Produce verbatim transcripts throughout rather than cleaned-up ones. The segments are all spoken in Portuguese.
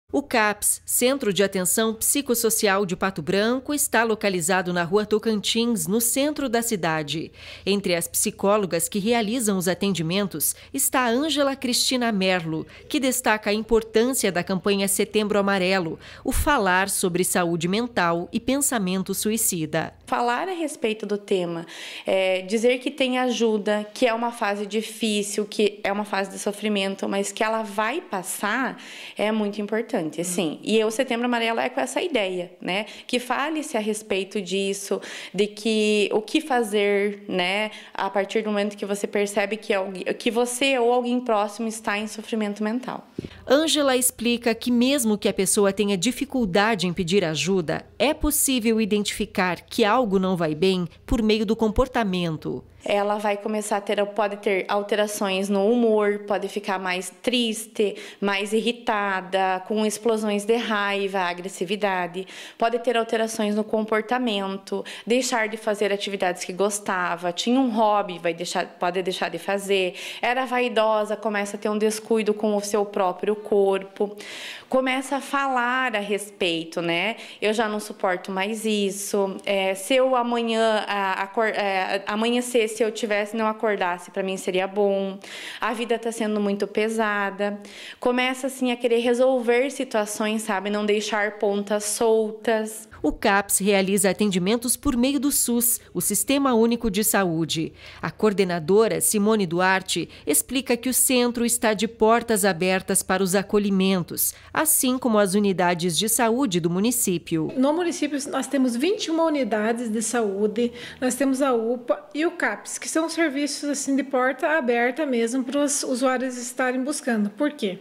O CAPS, Centro de Atenção Psicossocial de Pato Branco, está localizado na Rua Tocantins, no centro da cidade. Entre as psicólogas que realizam os atendimentos está a Ângela Cristina Merlo, que destaca a importância da campanha Setembro Amarelo, o falar sobre saúde mental e pensamento suicida. Falar a respeito do tema, é, dizer que tem ajuda, que é uma fase difícil, que é uma fase de sofrimento, mas que ela vai passar, é muito importante. Sim. E o Setembro Amarelo é com essa ideia, né? Que fale-se a respeito disso, de que o que fazer, né? A partir do momento que você percebe que, alguém, que você ou alguém próximo está em sofrimento mental. Ângela explica que mesmo que a pessoa tenha dificuldade em pedir ajuda, é possível identificar que algo não vai bem por meio do comportamento. Ela vai começar a ter, pode ter alterações no humor, pode ficar mais triste, mais irritada, com explosões de raiva, agressividade, pode ter alterações no comportamento, deixar de fazer atividades que gostava, tinha um hobby, vai deixar, pode deixar de fazer, era vaidosa, começa a ter um descuido com o seu próprio corpo, começa a falar a respeito, né? Eu já não suporto mais isso, é, se eu amanhã a, a, a, amanhecer, se eu tivesse não acordasse, para mim seria bom. A vida está sendo muito pesada. Começa assim a querer resolver situações, sabe, não deixar pontas soltas. O CAPS realiza atendimentos por meio do SUS, o Sistema Único de Saúde. A coordenadora, Simone Duarte, explica que o centro está de portas abertas para os acolhimentos, assim como as unidades de saúde do município. No município, nós temos vinte e uma unidades de saúde, nós temos a U P A e o CAPS, que são serviços assim, de porta aberta mesmo para os usuários estarem buscando. Por quê?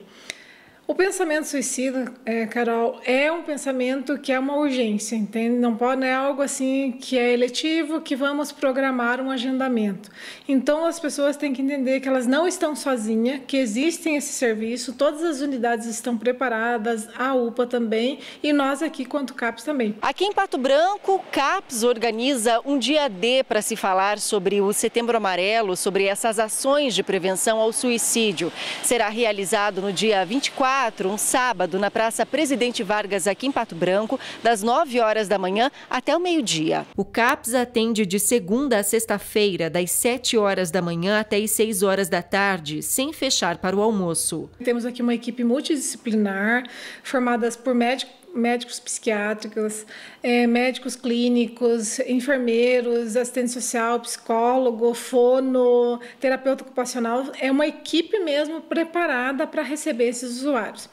O pensamento suicida, é, Carol, é um pensamento que é uma urgência, entende? Não pode, não é algo assim que é eletivo, que vamos programar um agendamento. Então, as pessoas têm que entender que elas não estão sozinhas, que existem esse serviço, todas as unidades estão preparadas, a U P A também, e nós aqui, quanto CAPS também. Aqui em Pato Branco, o CAPS organiza um dia D para se falar sobre o Setembro Amarelo, sobre essas ações de prevenção ao suicídio. Será realizado no dia vinte e quatro, um sábado, na Praça Presidente Vargas, aqui em Pato Branco, das nove horas da manhã até o meio-dia. O CAPS atende de segunda a sexta-feira, das sete horas da manhã até as seis horas da tarde, sem fechar para o almoço. Temos aqui uma equipe multidisciplinar, formada por médicos, médicos psiquiátricos, é, médicos clínicos, enfermeiros, assistente social, psicólogo, fono, terapeuta ocupacional. É uma equipe mesmo preparada para receber esses usuários.